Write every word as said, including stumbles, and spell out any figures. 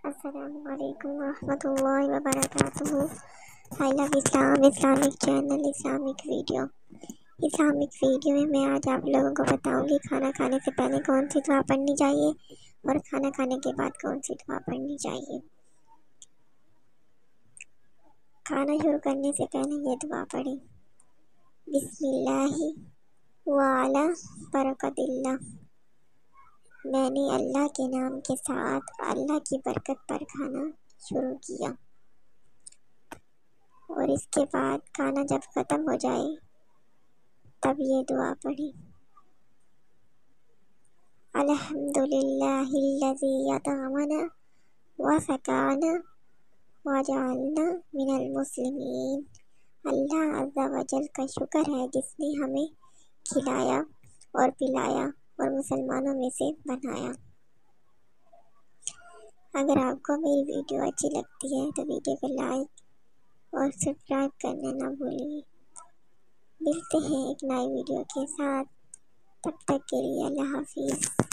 السلام علیکم ورحمۃ اللہ وبرکاتہ۔ I love Islam Islamic channel Islamic video Islamic video میں میں آج آپ لوگوں کو بتاؤں گی کھانا کھانے سے پہلے کون سی دعا پڑھنی چاہیے اور کھانا کھانے کے بعد کون سی دعا پڑھنی چاہیے۔ کھانا شروع کرنے سے پہلے یہ دعا پڑھیں، بسم اللہ وعلی برکت اللہ۔ میں نے اللہ کے نام کے ساتھ اللہ کی برکت پر کھانا شروع کیا، اور اس کے بعد کھانا جب ختم ہو جائے تب یہ دعا پڑھی، الحمدللہ الذی اطعمنا وسقانا وجعلنا من المسلمین۔ اللہ عز و جل کا شکر ہے جس نے ہمیں کھلایا اور پلایا اور مسلمانوں میں سے بنایا۔ اگر آپ کو میری ویڈیو اچھی لگتی ہے تو ویڈیو کو لائک اور سبسکرائب کرنا نہ بھولیے۔ ملتے ہیں ایک نئی ویڈیو کے ساتھ، تب تک کے لیے اللہ حافظ۔